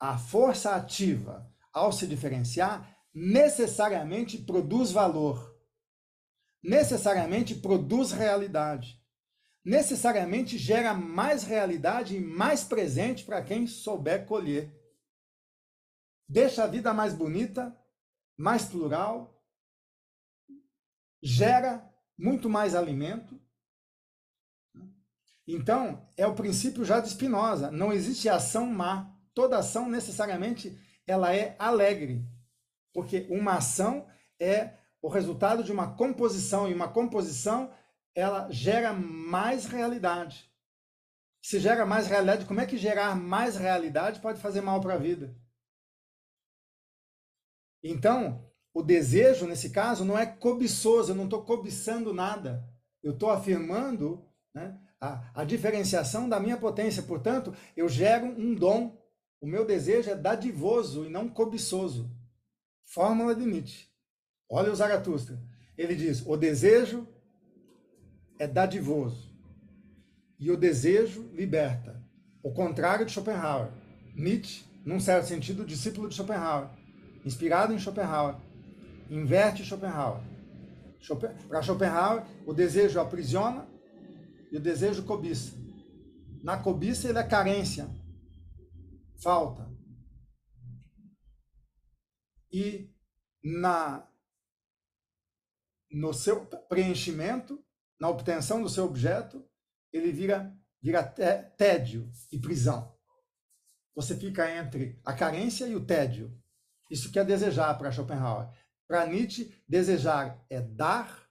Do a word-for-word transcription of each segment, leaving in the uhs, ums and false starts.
a força ativa, ao se diferenciar, necessariamente produz valor, necessariamente produz realidade, necessariamente gera mais realidade e mais presente para quem souber colher. Deixa a vida mais bonita, mais plural, gera muito mais alimento. Então, é o princípio já de Spinoza, não existe ação má, toda ação necessariamente ela é alegre, porque uma ação é o resultado de uma composição, e uma composição ela gera mais realidade. Se gera mais realidade, como é que gerar mais realidade pode fazer mal para a vida? Então, o desejo, nesse caso, não é cobiçoso, eu não estou cobiçando nada, eu estou afirmando, né, a, a diferenciação da minha potência, portanto, eu gero um dom, o meu desejo é dadivoso e não cobiçoso. Fórmula de Nietzsche. Olha o Zaratustra, ele diz, o desejo é dadivoso e o desejo liberta. O contrário de Schopenhauer. Nietzsche, num certo sentido, discípulo de Schopenhauer, inspirado em Schopenhauer, inverte Schopenhauer. Schopen... Para Schopenhauer, o desejo aprisiona e o desejo cobiça. Na cobiça, ele é carência, falta. E na... no seu preenchimento, na obtenção do seu objeto, ele vira, vira tédio e prisão. Você fica entre a carência e o tédio. Isso que é desejar para Schopenhauer. Para Nietzsche, desejar é dar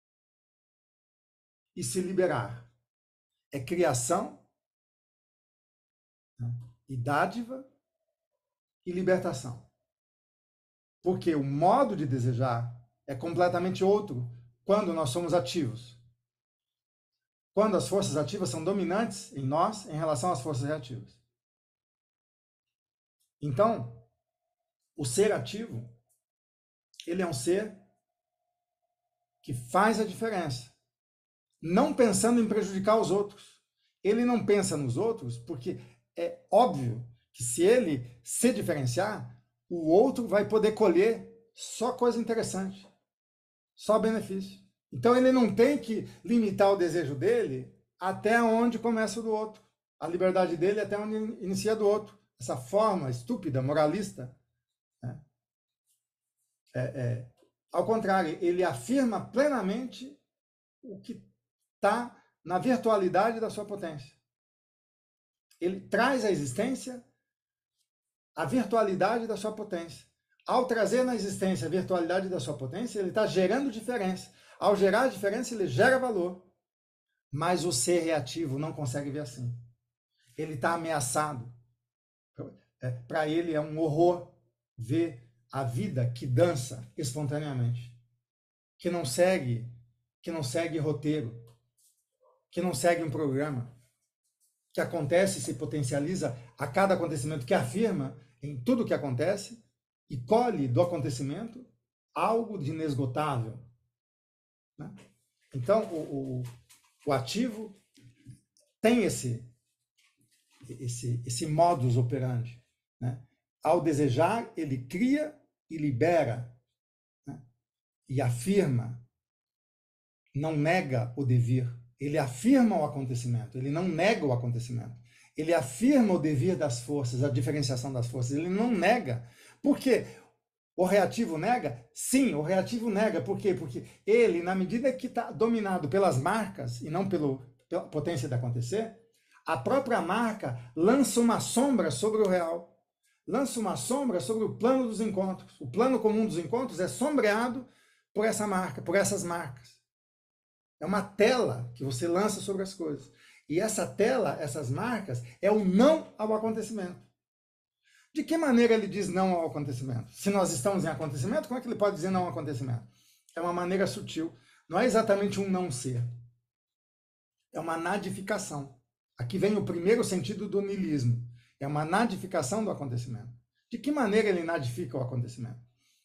e se liberar. É criação, né, e dádiva e libertação. Porque o modo de desejar é completamente outro quando nós somos ativos. Quando as forças ativas são dominantes em nós em relação às forças reativas. Então, o ser ativo, ele é um ser que faz a diferença, não pensando em prejudicar os outros. Ele não pensa nos outros porque é óbvio que se ele se diferenciar, o outro vai poder colher só coisa interessante, só benefício. Então ele não tem que limitar o desejo dele até onde começa o do outro, a liberdade dele até onde inicia do outro. Essa forma estúpida, moralista, né? é, é, ao contrário, ele afirma plenamente o que está na virtualidade da sua potência. Ele traz à existência a virtualidade da sua potência. Ao trazer na existência a virtualidade da sua potência, ele está gerando diferença. Ao gerar diferença, ele gera valor. Mas o ser reativo não consegue ver assim. Ele está ameaçado. Para ele é um horror ver a vida que dança espontaneamente, que não segue, que não segue roteiro, que não segue um programa, que acontece e se potencializa a cada acontecimento, que afirma em tudo que acontece e colhe do acontecimento algo de inesgotável. Né? Então, o, o, o ativo tem esse, esse, esse modus operandi. Né? Ao desejar, ele cria e libera, né? E afirma, não nega o devir. Ele afirma o acontecimento, ele não nega o acontecimento. Ele afirma o devir das forças, a diferenciação das forças, ele não nega. Por quê? O reativo nega? Sim, o reativo nega. Por quê? Porque ele, na medida que está dominado pelas marcas e não pelo, pela potência de acontecer, a própria marca lança uma sombra sobre o real. Lança uma sombra sobre o plano dos encontros. O plano comum dos encontros é sombreado por essa marca, por essas marcas. É uma tela que você lança sobre as coisas. E essa tela, essas marcas, é o não ao acontecimento. De que maneira ele diz não ao acontecimento? Se nós estamos em acontecimento, como é que ele pode dizer não ao acontecimento? É uma maneira sutil. Não é exatamente um não ser. É uma nadificação. Aqui vem o primeiro sentido do niilismo. É uma nadificação do acontecimento. De que maneira ele nadifica o acontecimento?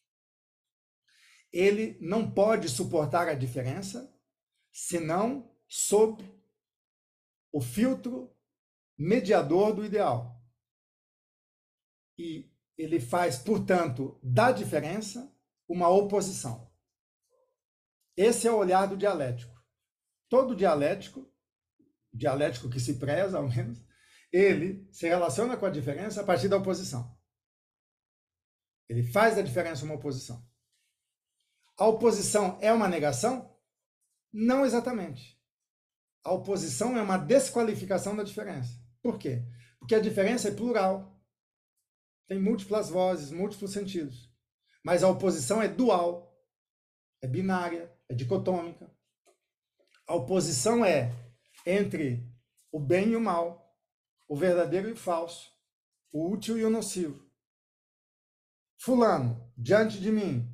Ele não pode suportar a diferença senão sob o filtro mediador do ideal. e ele faz, portanto, da diferença uma oposição. Esse é o olhar do dialético. Todo dialético, dialético que se preza, ao menos, ele se relaciona com a diferença a partir da oposição. Ele faz da diferença uma oposição. A oposição é uma negação? Não exatamente. A oposição é uma desqualificação da diferença. Por quê? Porque a diferença é plural. Tem múltiplas vozes, múltiplos sentidos. Mas a oposição é dual, é binária, é dicotômica. A oposição é entre o bem e o mal, o verdadeiro e o falso, o útil e o nocivo. Fulano, diante de mim,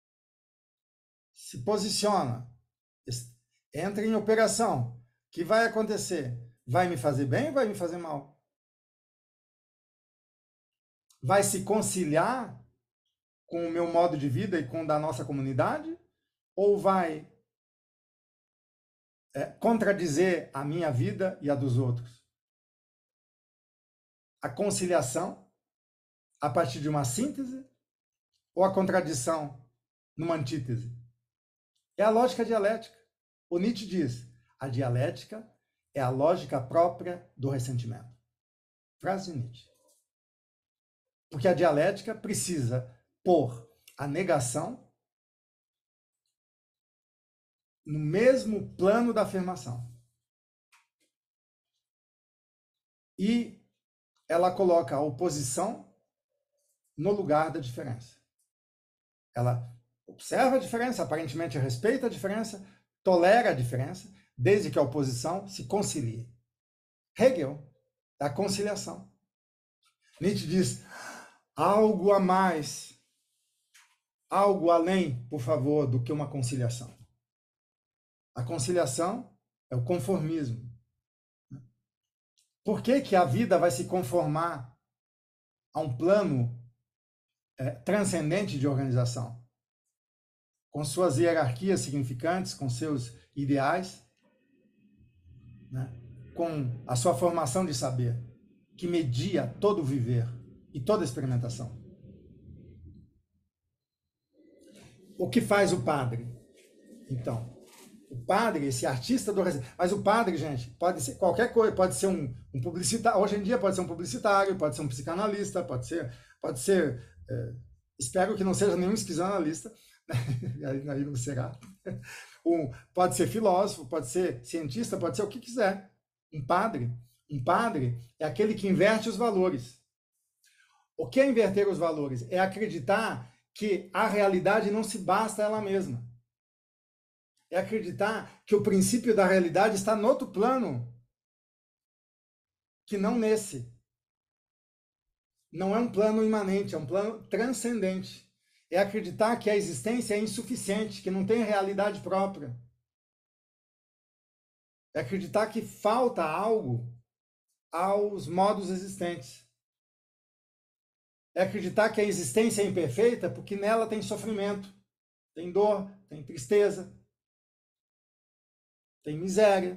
se posiciona, entra em operação. O que vai acontecer? Vai me fazer bem ou vai me fazer mal? Vai se conciliar com o meu modo de vida e com o da nossa comunidade? Ou vai é, contradizer a minha vida e a dos outros? A conciliação a partir de uma síntese ou a contradição numa antítese? É a lógica dialética. O Nietzsche diz, a dialética é a lógica própria do ressentimento. Frase de Nietzsche. Porque a dialética precisa pôr a negação no mesmo plano da afirmação. E ela coloca a oposição no lugar da diferença. Ela observa a diferença, aparentemente respeita a diferença, tolera a diferença, desde que a oposição se concilie. Hegel, da conciliação. Nietzsche diz, algo a mais, algo além, por favor, do que uma conciliação. A conciliação é o conformismo. Por que que a vida vai se conformar a um plano é, transcendente de organização? Com suas hierarquias significantes, com seus ideais, né? Com a sua formação de saber, que media todo o viver e toda a experimentação. O que faz o padre? Então, o padre, esse artista do... Mas o padre, gente, pode ser qualquer coisa, pode ser um, um publicitário, hoje em dia pode ser um publicitário, pode ser um psicanalista, pode ser, pode ser é, espero que não seja nenhum esquizoanalista, aí, aí não será. Um, pode ser filósofo, pode ser cientista, pode ser o que quiser. Um padre, um padre é aquele que inverte os valores. O que é inverter os valores? É acreditar que a realidade não se basta a ela mesma. É acreditar que o princípio da realidade está no outro plano, que não nesse. Não é um plano imanente, é um plano transcendente. É acreditar que a existência é insuficiente, que não tem realidade própria. É acreditar que falta algo aos modos existentes. É acreditar que a existência é imperfeita porque nela tem sofrimento, tem dor, tem tristeza, tem miséria.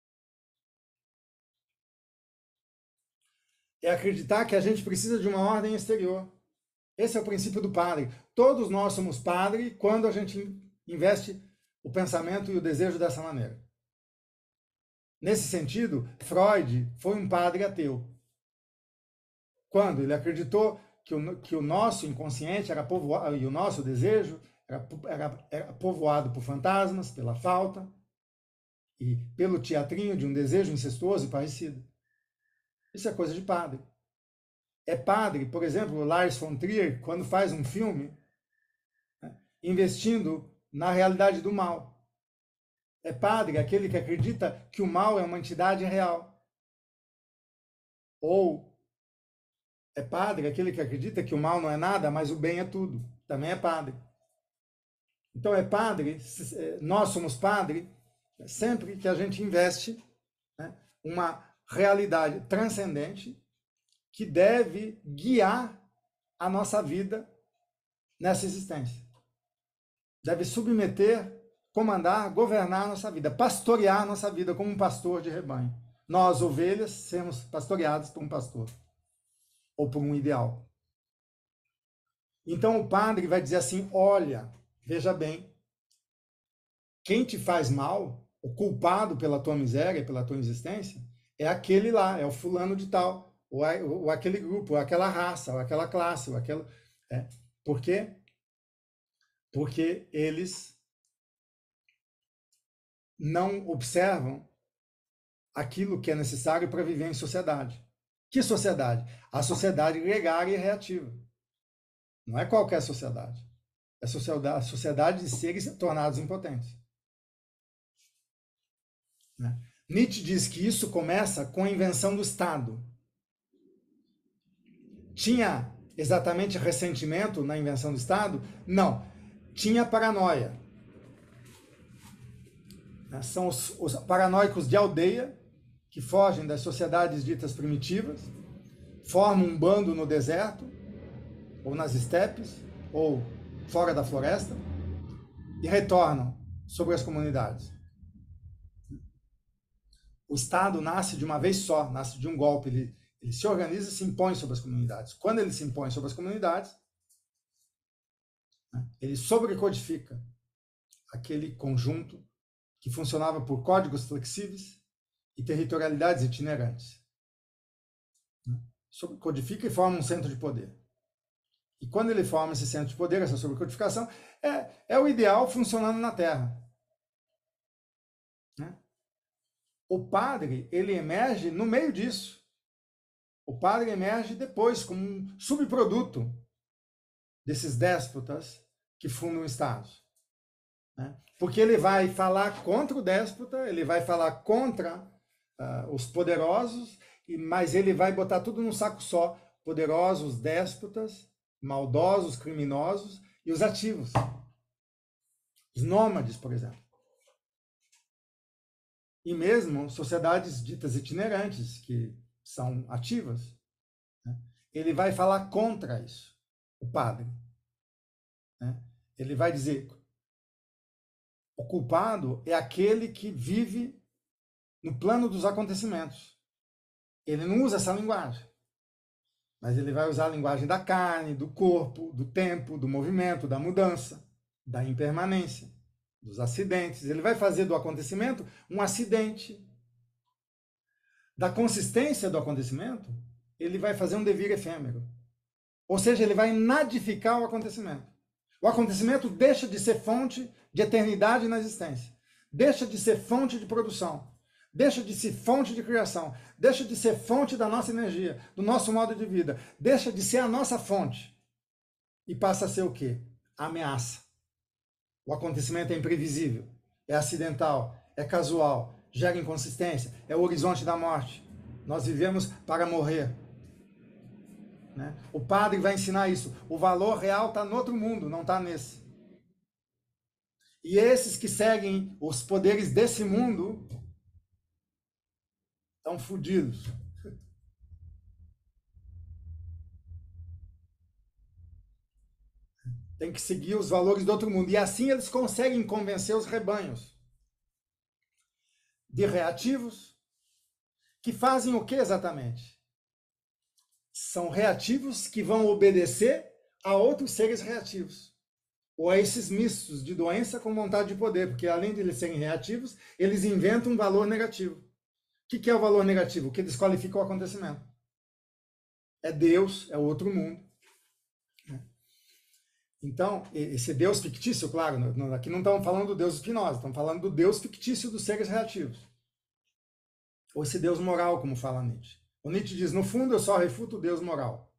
É acreditar que a gente precisa de uma ordem exterior. Esse é o princípio do padre. Todos nós somos padre quando a gente investe o pensamento e o desejo dessa maneira. Nesse sentido, Freud foi um padre ateu. Quando ele acreditou que o, que o nosso inconsciente era povoado, e o nosso desejo era, era, era povoado por fantasmas, pela falta, e pelo teatrinho de um desejo incestuoso e parecido. Isso é coisa de padre. É padre, por exemplo, o Lars von Trier, quando faz um filme, né, investindo na realidade do mal. É padre aquele que acredita que o mal é uma entidade real. Ou é padre aquele que acredita que o mal não é nada, mas o bem é tudo. Também é padre. Então é padre, nós somos padre, sempre que a gente investe, né, uma realidade transcendente que deve guiar a nossa vida nessa existência. Deve submeter, comandar, governar a nossa vida, pastorear a nossa vida como um pastor de rebanho. Nós, ovelhas, sermos pastoreados por um pastor ou por um ideal. Então o padre vai dizer assim, olha, veja bem, quem te faz mal, o culpado pela tua miséria, pela tua existência, é aquele lá, é o fulano de tal, ou, é, ou aquele grupo, ou aquela raça, ou aquela classe, ou aquela... É. Por quê? Porque eles não observam aquilo que é necessário para viver em sociedade. Que sociedade? A sociedade gregária e reativa. Não é qualquer sociedade. É a sociedade de seres tornados impotentes. Né? Nietzsche diz que isso começa com a invenção do Estado. Tinha exatamente ressentimento na invenção do Estado? Não. Tinha paranoia. São os, os paranoicos de aldeia, que fogem das sociedades ditas primitivas, formam um bando no deserto, ou nas estepes, ou fora da floresta, e retornam sobre as comunidades. O Estado nasce de uma vez só, nasce de um golpe, ele, ele se organiza e se impõe sobre as comunidades. Quando ele se impõe sobre as comunidades, né, ele sobrecodifica aquele conjunto que funcionava por códigos flexíveis e territorialidades itinerantes. Sobrecodifica e forma um centro de poder. E quando ele forma esse centro de poder, essa sobrecodificação, é, é o ideal funcionando na Terra. Né? O padre, ele emerge no meio disso. O padre emerge depois como um subproduto desses déspotas que fundam estados. Né? Porque ele vai falar contra o déspota, ele vai falar contra uh, os poderosos, mas ele vai botar tudo num saco só. Poderosos, déspotas, maldosos, criminosos e os ativos. Os nômades, por exemplo. E mesmo sociedades ditas itinerantes, que são ativas. Né? Ele vai falar contra isso, o padre. Né? Ele vai dizer, o culpado é aquele que vive no plano dos acontecimentos. Ele não usa essa linguagem, mas ele vai usar a linguagem da carne, do corpo, do tempo, do movimento, da mudança, da impermanência, dos acidentes. Ele vai fazer do acontecimento um acidente. Da consistência do acontecimento, ele vai fazer um devir efêmero. Ou seja, ele vai nadificar o acontecimento. O acontecimento deixa de ser fonte de eternidade na existência. Deixa de ser fonte de produção. Deixa de ser fonte de criação. Deixa de ser fonte da nossa energia, do nosso modo de vida. Deixa de ser a nossa fonte. E passa a ser o quê? A ameaça. O acontecimento é imprevisível, é acidental, é casual, gera inconsistência, é o horizonte da morte. Nós vivemos para morrer. Né? O padre vai ensinar isso. O valor real está no outro mundo, não está nesse. E esses que seguem os poderes desse mundo estão fodidos. Tem que seguir os valores do outro mundo. E assim eles conseguem convencer os rebanhos de reativos, que fazem o que exatamente? São reativos que vão obedecer a outros seres reativos, ou a esses mistos de doença com vontade de poder, porque além de eles serem reativos, eles inventam um valor negativo. O que é o valor negativo? O que desqualifica o acontecimento. É Deus, é o outro mundo. Então, esse Deus fictício, claro, aqui não estamos falando do Deus Spinoza, estamos falando do Deus fictício dos seres reativos. Ou esse Deus moral, como fala Nietzsche. O Nietzsche diz, no fundo, eu só refuto o Deus moral.